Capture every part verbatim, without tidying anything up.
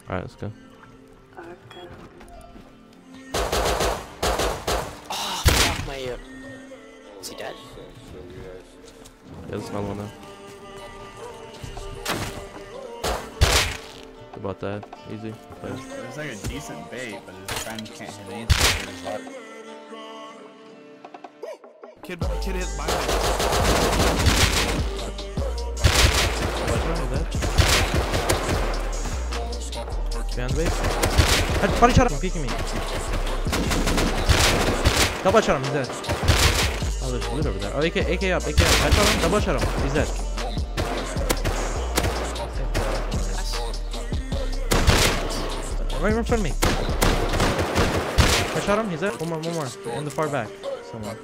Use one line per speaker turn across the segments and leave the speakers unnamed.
Alright, let's go.
Okay.
Oh, fuck my ear. Is he dead?
Yeah, there's another one now. About that. Easy. Play.
It was like a decent bait, but his friend can't hit anything with his heart.
Kid, kid hit my
What's wrong with that? Behind the base. Head, body shot him, peeking me. Double shot him, he's dead. Oh, there's loot over there. Oh, A K, A K up, A K up. Head shot him, double shot him, he's dead. Right in front of me. I shot him, he's dead. One more, one more. In the far back. Somewhere.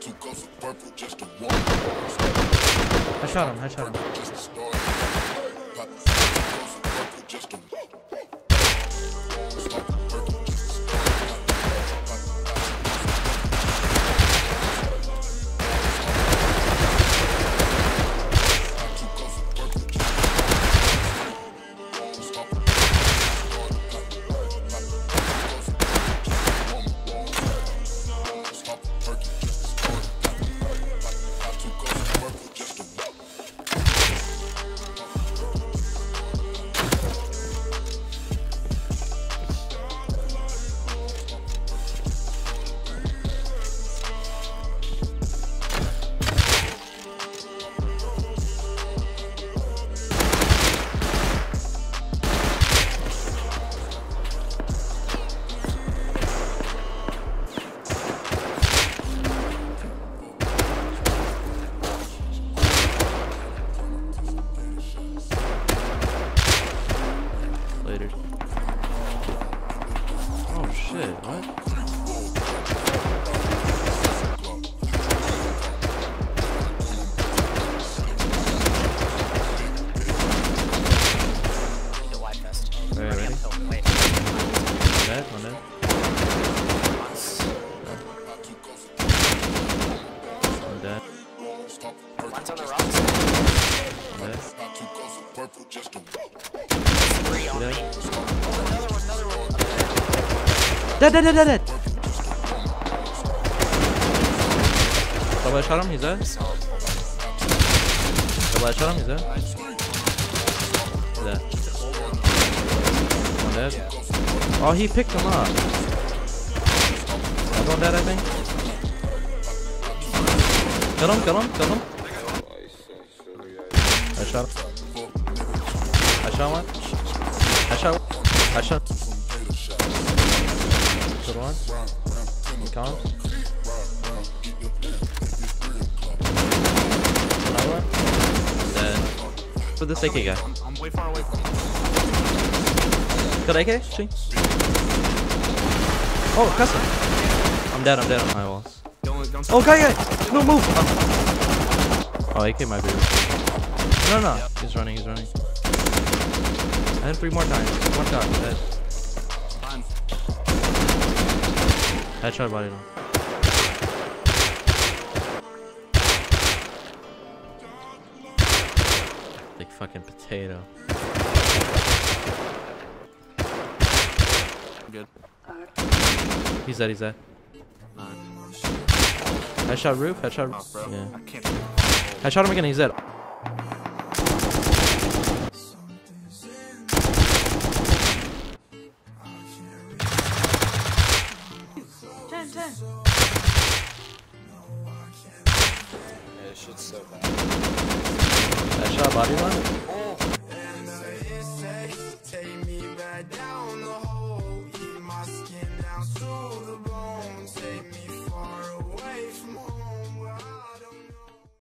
I shot him, I shot him. Later. Oh shit, what?
The white vest.
Alright, ready?
Wait.
One dead, one dead. One dead.
One's on the rocks.
One dead.
Three on
Dead.
me. Oh, another one, another one.
Dead, dead, dead, dead, dead! Double I shot him, he's dead. Double I shot him, he's dead. Dead. One dead. Oh, he picked him up. Another one dead, I think. Kill him, kill him, kill him. I shot him. I shot one. I shot one. I shot. Good one. Come. Another one. Dead. For this A K guy.
I'm, I'm way far away from him.
Good A K? See? Oh, custom. I'm dead, I'm dead on my walls.
Don't, don't
Oh, guy, guy! No, move! Oh, oh A K might be. No, no, yep. He's running, he's running. I hit him three more times. One shot, dead.
Fine.
Headshot body though. Like fucking potato.
Good.
He's dead, he's dead.
Nine.
Headshot roof, headshot roof.
Oh, bro.
Yeah.
I can't.
Headshot him again, he's dead.
ten, ten.
Yeah, this shit's so bad.
Headshot body one.